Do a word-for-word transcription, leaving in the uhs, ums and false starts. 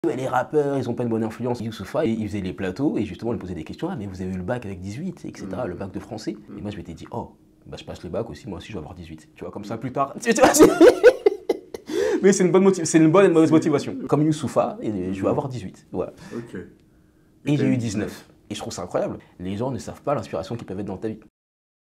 Ouais, les rappeurs, ils ont pas une bonne influence. Youssoupha, il faisait les plateaux et justement, il me posait des questions. Ah, mais vous avez eu le bac avec dix-huit, et cetera. Mmh. Le bac de français. Mmh. Et moi, je m'étais dit, oh, bah, je passe le bac aussi, moi aussi, je vais avoir dix-huit. Tu vois, comme ça, plus tard. Tu vois, mais c'est une bonne motivation. C'est une bonne et mauvaise motivation. Comme Youssoupha, je vais avoir dix-huit. Voilà. Okay. Et, et j'ai eu dix-neuf. Et je trouve ça incroyable. Les gens ne savent pas l'inspiration qu'ils peuvent être dans ta vie.